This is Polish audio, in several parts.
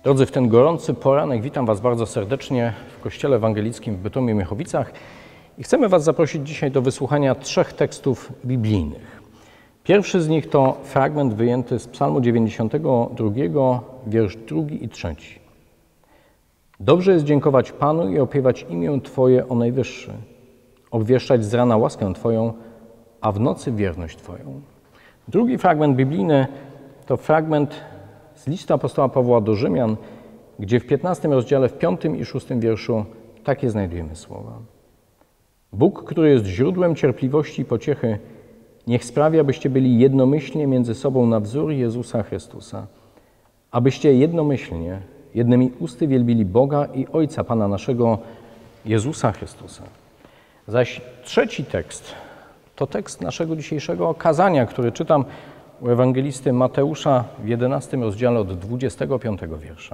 Drodzy, w ten gorący poranek witam Was bardzo serdecznie w Kościele Ewangelickim w Bytomiu-Miechowicach i chcemy Was zaprosić dzisiaj do wysłuchania 3 tekstów biblijnych. Pierwszy z nich to fragment wyjęty z Psalmu 92, wiersz 2 i 3. Dobrze jest dziękować Panu i opiewać imię Twoje, o Najwyższy, obwieszczać z rana łaskę Twoją, a w nocy wierność Twoją. Drugi fragment biblijny to fragment z listu apostoła Pawła do Rzymian, gdzie w 15 rozdziale, w 5 i 6 wierszu takie znajdujemy słowa. Bóg, który jest źródłem cierpliwości i pociechy, niech sprawi, abyście byli jednomyślnie między sobą na wzór Jezusa Chrystusa, abyście jednomyślnie, jednymi usty wielbili Boga i Ojca Pana naszego, Jezusa Chrystusa. Zaś trzeci tekst to tekst naszego dzisiejszego kazania, który czytam u ewangelisty Mateusza w 11 rozdziale od 25 wiersza.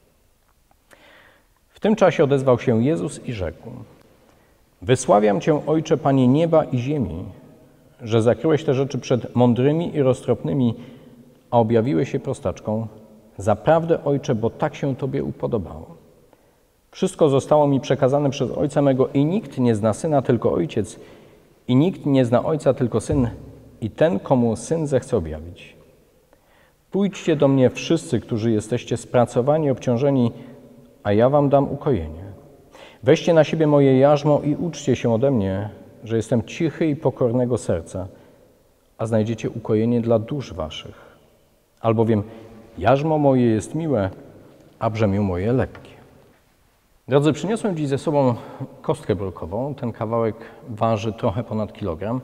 W tym czasie odezwał się Jezus i rzekł: Wysławiam Cię, Ojcze, Panie nieba i ziemi, że zakryłeś te rzeczy przed mądrymi i roztropnymi, a objawiłeś je prostaczką. Zaprawdę, Ojcze, bo tak się Tobie upodobało. Wszystko zostało mi przekazane przez Ojca mego i nikt nie zna Syna, tylko Ojciec, i nikt nie zna Ojca, tylko Syn, i ten, komu Syn zechce objawić. Pójdźcie do mnie wszyscy, którzy jesteście spracowani i obciążeni, a ja wam dam ukojenie. Weźcie na siebie moje jarzmo i uczcie się ode mnie, że jestem cichy i pokornego serca, a znajdziecie ukojenie dla dusz waszych. Albowiem jarzmo moje jest miłe, a brzemię moje lekkie. Drodzy, przyniosłem dziś ze sobą kostkę brukową. Ten kawałek waży trochę ponad kilogram.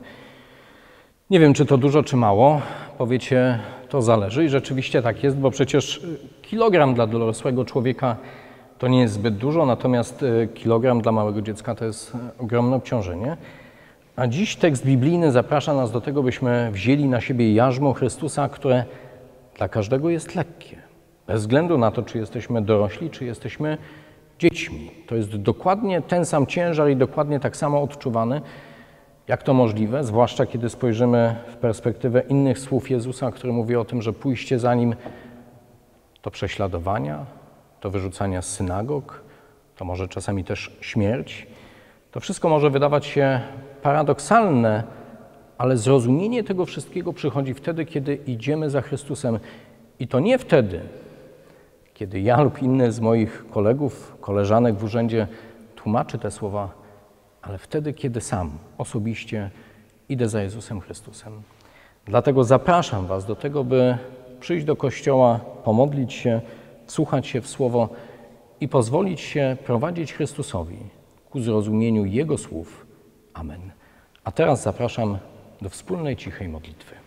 Nie wiem, czy to dużo, czy mało. Powiecie, to zależy i rzeczywiście tak jest, bo przecież kilogram dla dorosłego człowieka to nie jest zbyt dużo, natomiast kilogram dla małego dziecka to jest ogromne obciążenie. A dziś tekst biblijny zaprasza nas do tego, byśmy wzięli na siebie jarzmo Chrystusa, które dla każdego jest lekkie. Bez względu na to, czy jesteśmy dorośli, czy jesteśmy dziećmi. To jest dokładnie ten sam ciężar i dokładnie tak samo odczuwany. Jak to możliwe? Zwłaszcza kiedy spojrzymy w perspektywę innych słów Jezusa, który mówi o tym, że pójście za Nim to prześladowania, to wyrzucania z synagog, to może czasami też śmierć. To wszystko może wydawać się paradoksalne, ale zrozumienie tego wszystkiego przychodzi wtedy, kiedy idziemy za Chrystusem. I to nie wtedy, kiedy ja lub inny z moich kolegów, koleżanek w urzędzie tłumaczy te słowa, ale wtedy, kiedy sam osobiście idę za Jezusem Chrystusem. Dlatego zapraszam Was do tego, by przyjść do Kościoła, pomodlić się, wsłuchać się w Słowo i pozwolić się prowadzić Chrystusowi ku zrozumieniu Jego słów. Amen. A teraz zapraszam do wspólnej, cichej modlitwy.